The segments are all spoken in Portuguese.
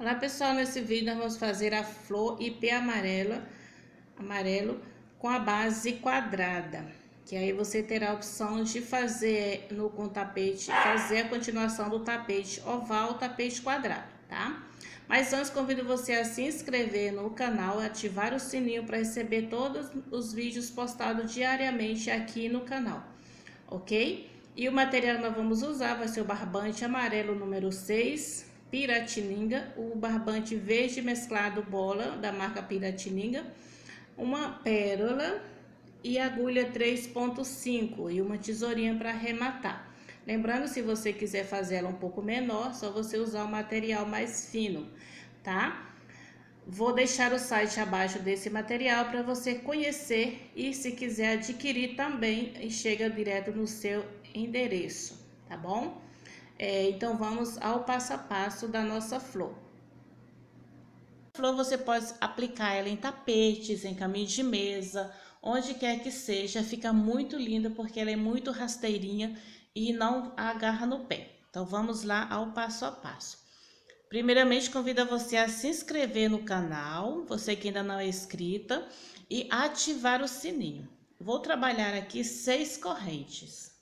Olá pessoal, nesse vídeo nós vamos fazer a flor IP amarelo com a base quadrada, que aí você terá a opção de fazer com tapete, fazer a continuação do tapete oval, tapete quadrado, tá? Mas antes convido você a se inscrever no canal, ativar o sininho para receber todos os vídeos postados diariamente aqui no canal, ok? E o material que nós vamos usar vai ser o barbante amarelo número 6, Piratininga, o barbante verde mesclado bola da marca Piratininga, uma pérola e agulha 3,5 e uma tesourinha para arrematar. Lembrando, se você quiser fazer ela um pouco menor, só você usar o material mais fino, tá? Vou deixar o site abaixo desse material para você conhecer e se quiser adquirir também, chega direto no seu endereço, tá bom? Então vamos ao passo a passo da nossa flor. A flor você pode aplicar ela em tapetes, em caminho de mesa, onde quer que seja, fica muito linda porque ela é muito rasteirinha e não agarra no pé. Então vamos lá ao passo a passo. Primeiramente, convido você a se inscrever no canal, você que ainda não é inscrita, e ativar o sininho. Vou trabalhar aqui 6 correntes.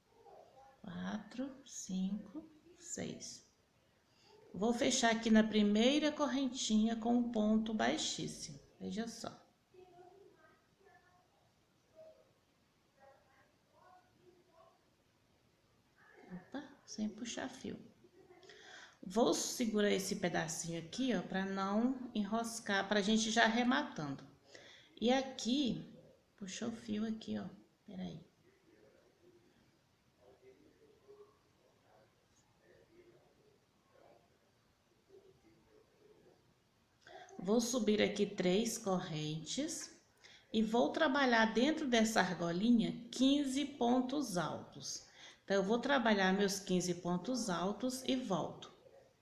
4, 5, 6. Vou fechar aqui na primeira correntinha com um ponto baixíssimo. Veja só. Opa, sem puxar fio. Vou segurar esse pedacinho aqui, ó, para não enroscar, pra gente já arrematando. E aqui, puxou o fio aqui, ó, peraí. Vou subir aqui 3 correntes e vou trabalhar dentro dessa argolinha 15 pontos altos. Então, eu vou trabalhar meus 15 pontos altos e volto.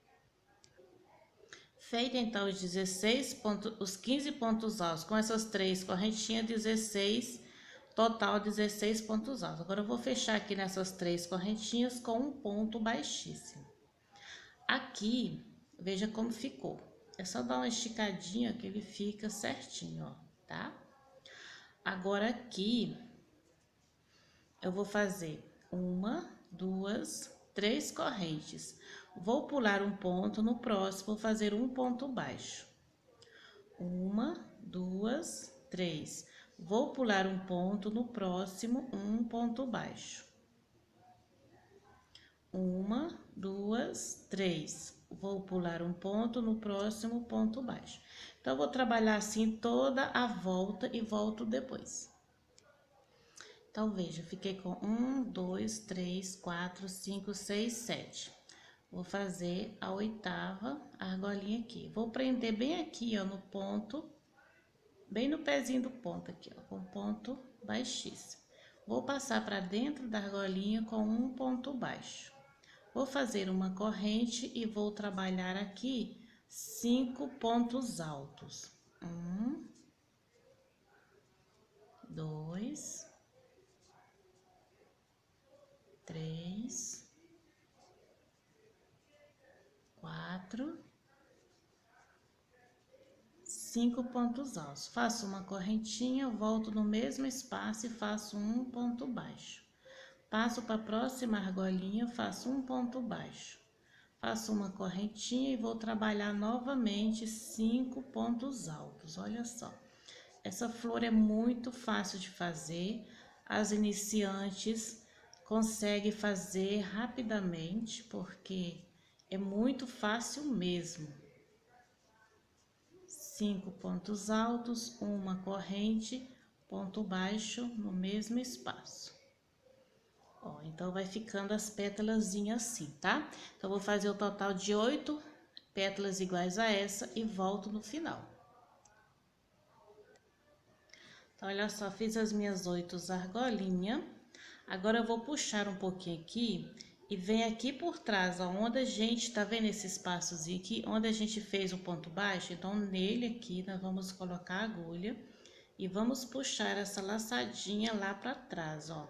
Feito então os 16 pontos, os 15 pontos altos com essas 3 correntinhas, 16, total 16 pontos altos. Agora eu vou fechar aqui nessas 3 correntinhas com um ponto baixíssimo. Aqui, veja como ficou. É só dar uma esticadinha que ele fica certinho, ó, tá? Agora aqui, eu vou fazer 1, 2, 3 correntes. Vou pular um ponto, no próximo vou fazer um ponto baixo. 1, 2, 3. Vou pular um ponto, no próximo um ponto baixo. 1, 2, 3. Vou pular um ponto, no próximo ponto baixo. Então, eu vou trabalhar assim toda a volta e volto depois. Então, veja, fiquei com 1, 2, 3, 4, 5, 6, 7. Vou fazer a 8ª argolinha aqui. Vou prender bem aqui, ó, no ponto, bem no pezinho do ponto aqui, ó, com ponto baixíssimo. Vou passar para dentro da argolinha com um ponto baixo. Vou fazer uma corrente e vou trabalhar aqui 5 pontos altos. 1, 2, 3, 4, 5 pontos altos. Faço uma correntinha, volto no mesmo espaço e faço um ponto baixo. Passo para a próxima argolinha, faço um ponto baixo. Faço uma correntinha e vou trabalhar novamente 5 pontos altos. Olha só, essa flor é muito fácil de fazer. As iniciantes conseguem fazer rapidamente, porque é muito fácil mesmo. 5 pontos altos, uma corrente, ponto baixo no mesmo espaço. Ó, então, vai ficando as pétalazinhas assim, tá? Então, vou fazer o total de 8 pétalas iguais a essa e volto no final. Então, olha só, fiz as minhas 8 argolinhas. Agora, eu vou puxar um pouquinho aqui e vem aqui por trás, ó, onde a gente, tá vendo esse espaçozinho aqui? Onde a gente fez o ponto baixo, então, nele aqui, nós vamos colocar a agulha e vamos puxar essa laçadinha lá pra trás, ó.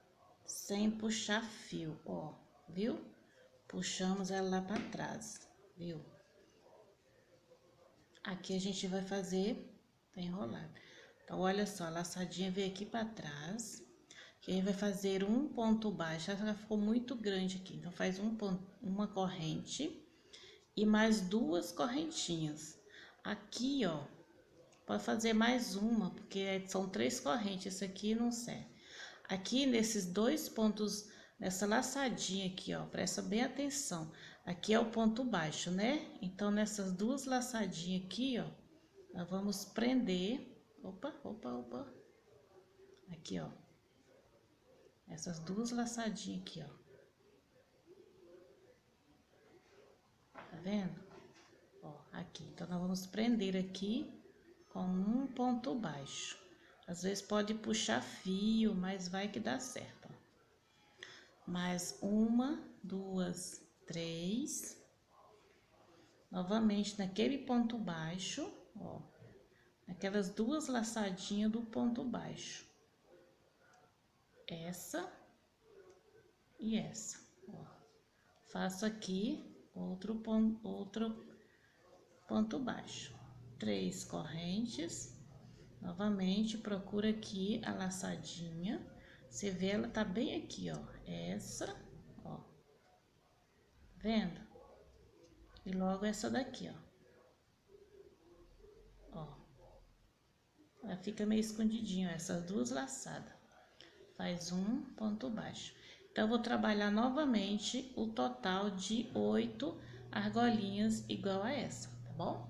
Sem puxar fio, ó, viu? Puxamos ela lá pra trás. viu? Aqui a gente vai fazer, tá enrolado. Então, olha só, a laçadinha veio aqui pra trás. Que a gente vai fazer um ponto baixo, ela ficou muito grande aqui. Então, faz uma corrente e mais duas correntinhas. Aqui, ó, pode fazer mais uma, porque são 3 correntes, esse aqui não serve. Aqui, nesses 2 pontos, nessa laçadinha aqui, ó, presta bem atenção. Aqui é o ponto baixo, né? Então, nessas 2 laçadinhas aqui, ó, nós vamos prender. Opa, opa, opa. Aqui, ó. Essas 2 laçadinhas aqui, ó. Tá vendo? Ó, aqui. Então, nós vamos prender aqui com um ponto baixo. Às vezes pode puxar fio, mas vai que dá certo, ó. Mais uma, duas, três. Novamente naquele ponto baixo, ó. Aquelas 2 laçadinhas do ponto baixo. Essa e essa, ó. Faço aqui outro ponto baixo. 3 correntes. Novamente, procura aqui a laçadinha. Você vê, ela tá bem aqui, ó. Essa, ó. Vendo? E logo essa daqui, ó. Ó. Ela fica meio escondidinho, essas 2 laçadas. Faz um ponto baixo. Então, eu vou trabalhar novamente o total de 8 argolinhas igual a essa, tá bom?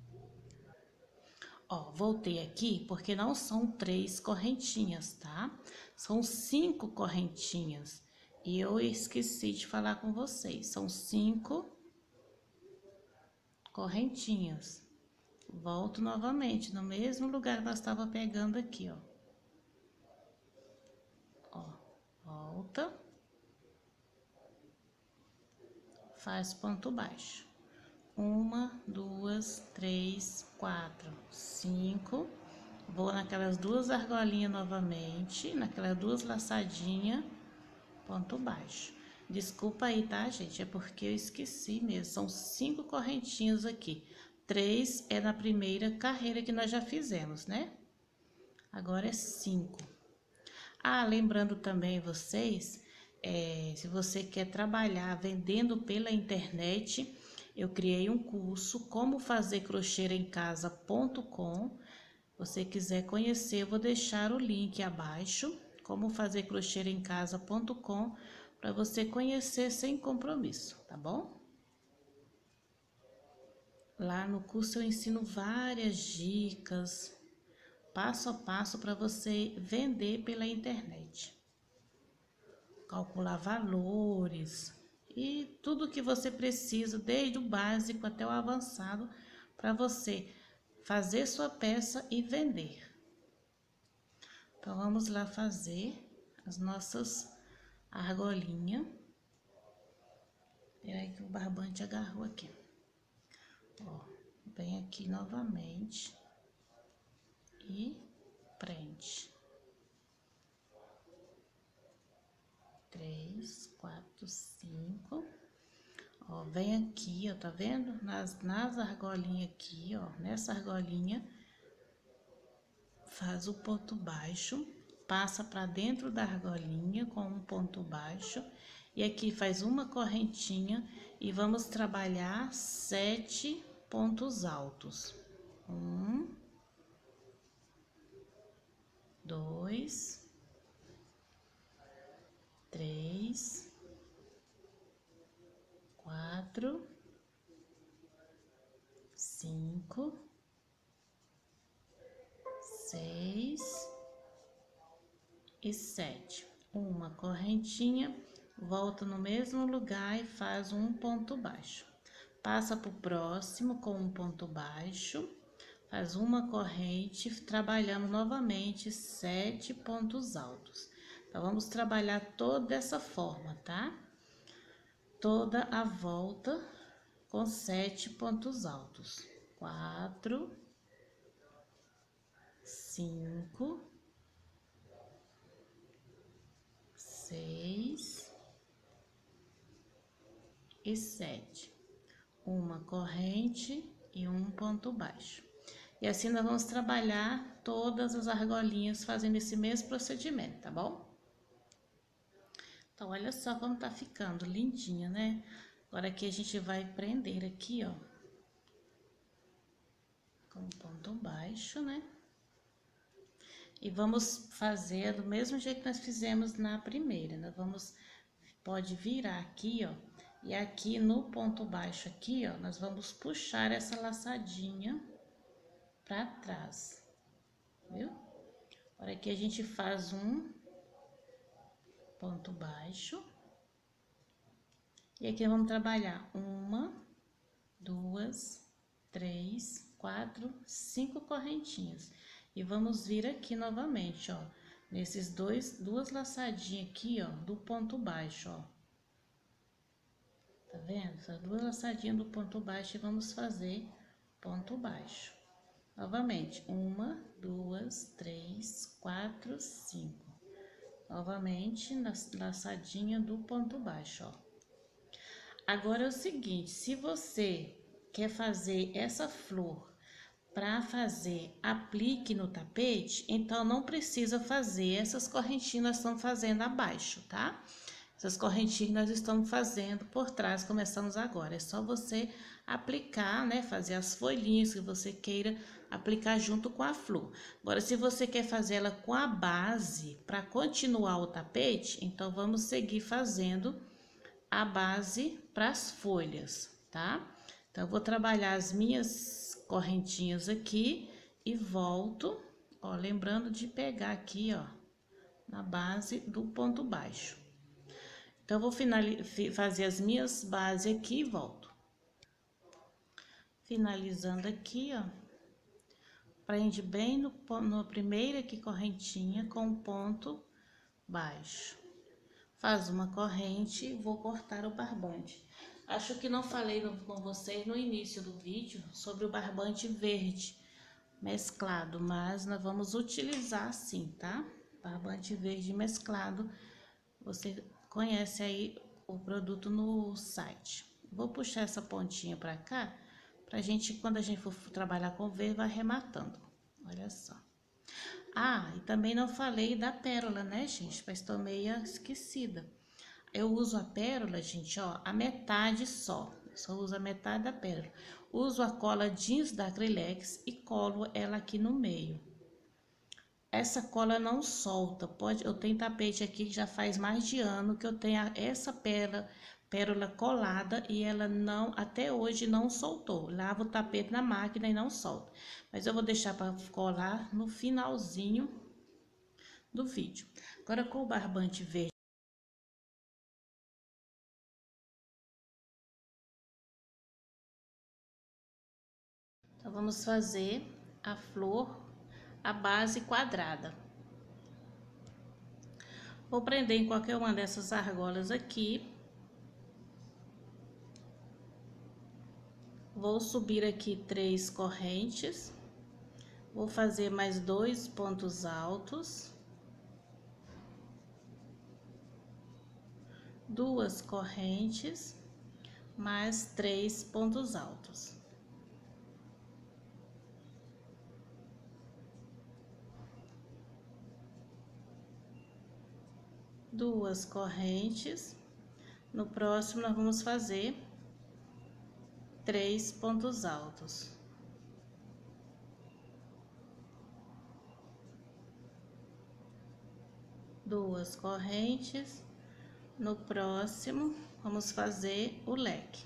Ó, voltei aqui porque não são 3 correntinhas, tá? São 5 correntinhas. E eu esqueci de falar com vocês. São 5 correntinhas. Volto novamente no mesmo lugar que nós estava pegando aqui, ó. Ó, volta. Faz ponto baixo. 1, 2, 3, 4, 5. Vou naquelas 2 argolinhas novamente, naquelas 2 laçadinhas, ponto baixo. Desculpa aí, tá, gente? É porque eu esqueci mesmo. São 5 correntinhas aqui. 3 é na primeira carreira que nós já fizemos, né? Agora é 5. Ah, lembrando também vocês, se você quer trabalhar vendendo pela internet, eu criei um curso como fazer crochê em casa.com. Você quiser conhecer, eu vou deixar o link abaixo, como fazer crochê em casa.com, para você conhecer sem compromisso, tá bom? Lá no curso eu ensino várias dicas, passo a passo para você vender pela internet. Calcular valores e tudo que você precisa, desde o básico até o avançado, para você fazer sua peça e vender. Então, vamos lá fazer as nossas argolinhas. Peraí que o barbante agarrou aqui. Ó, vem aqui novamente e prende. 3, 4, 5. Ó, vem aqui, ó, tá vendo? Nas argolinhas aqui, ó, nessa argolinha, faz o ponto baixo, passa para dentro da argolinha com um ponto baixo, e aqui faz uma correntinha e vamos trabalhar 7 pontos altos. 1, 2, 3, 4, 5, 6 e 7. Uma correntinha, volta no mesmo lugar e faz um ponto baixo. Passa para o próximo com um ponto baixo, faz uma corrente, trabalhando novamente 7 pontos altos. Então, vamos trabalhar toda dessa forma, tá? Toda a volta com 7 pontos altos. 4, 5, 6 e 7. 1, uma corrente e um ponto baixo. E assim nós vamos trabalhar todas as argolinhas fazendo esse mesmo procedimento, tá bom? Então, olha só como tá ficando, lindinha, né? Agora aqui a gente vai prender aqui, ó, com ponto baixo, né? E vamos fazer do mesmo jeito que nós fizemos na primeira, nós vamos, pode virar aqui, ó, e aqui no ponto baixo aqui, ó, nós vamos puxar essa laçadinha pra trás, viu? Agora aqui a gente faz um ponto baixo. E aqui vamos trabalhar uma, duas, três, quatro, 5 correntinhas. E vamos vir aqui novamente, ó, nesses duas laçadinhas aqui, ó, do ponto baixo, ó. Tá vendo? Essas duas laçadinhas do ponto baixo e vamos fazer ponto baixo. Novamente, uma, duas, três, quatro, 5. Novamente, na laçadinha do ponto baixo, ó. Agora é o seguinte, se você quer fazer essa flor para fazer aplique no tapete, então não precisa fazer essas correntinhas nós estamos fazendo abaixo, tá? Essas correntinhas nós estamos fazendo por trás, começamos agora. É só você aplicar, né? Fazer as folhinhas que você queira aplicar junto com a flor. Agora, se você quer fazer ela com a base para continuar o tapete, então vamos seguir fazendo a base para as folhas, tá? Então, eu vou trabalhar as minhas correntinhas aqui e volto, ó, lembrando de pegar aqui, ó, na base do ponto baixo. Então, eu vou fazer as minhas bases aqui e volto. Finalizando aqui, ó, prende bem no primeiro aqui correntinha com ponto baixo. Faz uma corrente e vou cortar o barbante. Acho que não falei com vocês no início do vídeo sobre o barbante verde mesclado, mas nós vamos utilizar sim, tá? Barbante verde mesclado, você conhece aí o produto no site. Vou puxar essa pontinha pra cá, pra gente, quando a gente for trabalhar com verde, vai arrematando. Olha só. Ah, e também não falei da pérola, né, gente? Mas tô meio esquecida. Eu uso a pérola, gente, ó, a metade só. Só uso a metade da pérola. Uso a cola jeans da Acrylex e colo ela aqui no meio. Essa cola não solta. Eu tenho tapete aqui que já faz mais de ano que eu tenho essa pérola colada e ela não, até hoje não soltou. Lavo o tapete na máquina e não solta. Mas eu vou deixar para colar no finalzinho do vídeo. Agora com o barbante verde. Então, vamos fazer a flor, a base quadrada. Vou prender em qualquer uma dessas argolas aqui. Vou subir aqui 3 correntes. Vou fazer mais 2 pontos altos. 2 correntes, mais 3 pontos altos. Duas correntes. No próximo, nós vamos fazer 3 pontos altos. Duas correntes. No próximo, vamos fazer o leque.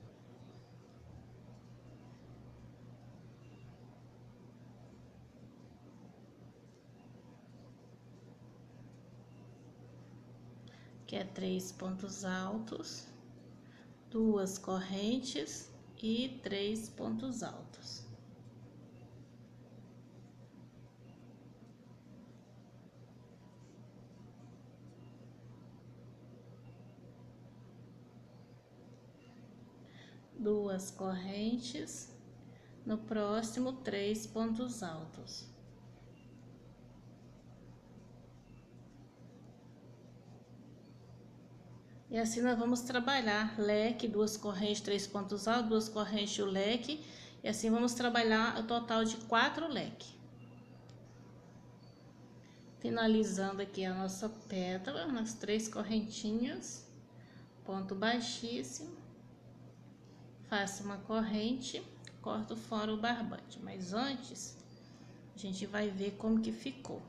Que é 3 pontos altos, 2 correntes e 3 pontos altos. Duas correntes, no próximo 3 pontos altos. E assim nós vamos trabalhar leque, 2 correntes, 3 pontos altos, 2 correntes e o leque. E assim vamos trabalhar o total de 4 leques. Finalizando aqui a nossa pétala, nas 3 correntinhas, ponto baixíssimo. Faço uma corrente, corto fora o barbante. Mas antes, a gente vai ver como que ficou.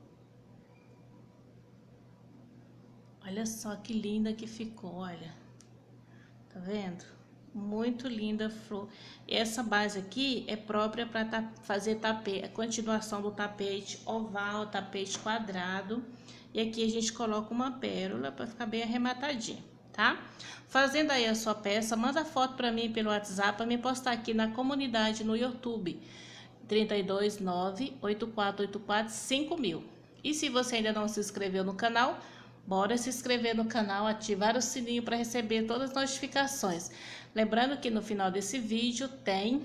Olha só que linda que ficou, olha. Tá vendo? Muito linda a flor. Essa base aqui é própria para fazer tapete, a continuação do tapete oval, tapete quadrado. E aqui a gente coloca uma pérola para ficar bem arrematadinha, tá? Fazendo aí a sua peça, manda foto para mim pelo WhatsApp para me postar aqui na comunidade no YouTube. 329-8484-5000. E se você ainda não se inscreveu no canal, bora se inscrever no canal, ativar o sininho para receber todas as notificações. Lembrando que no final desse vídeo tem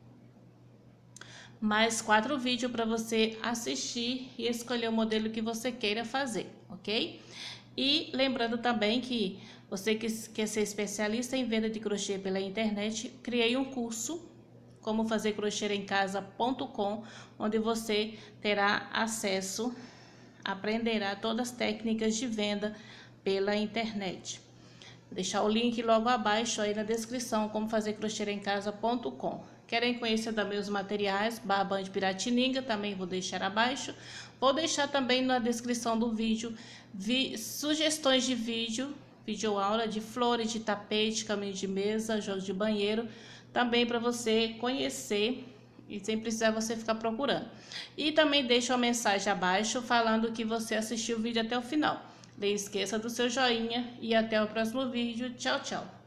mais 4 vídeos para você assistir e escolher o modelo que você queira fazer, ok? E lembrando também que você que quer ser especialista em venda de crochê pela internet, criei um curso como fazer crochêemcasa.com, onde você terá acesso, aprenderá todas as técnicas de venda pela internet. Vou deixar o link logo abaixo aí na descrição, como fazer crochêemcasa.com. Querem conhecer também os materiais, barbante piratininga, também vou deixar abaixo. Vou deixar também na descrição do vídeo sugestões de videoaula de flores, de tapete, caminho de mesa, jogo de banheiro, também para você conhecer e sem precisar você ficar procurando. E também deixo uma mensagem abaixo falando que você assistiu o vídeo até o final. Não esqueça do seu joinha e até o próximo vídeo. Tchau, tchau!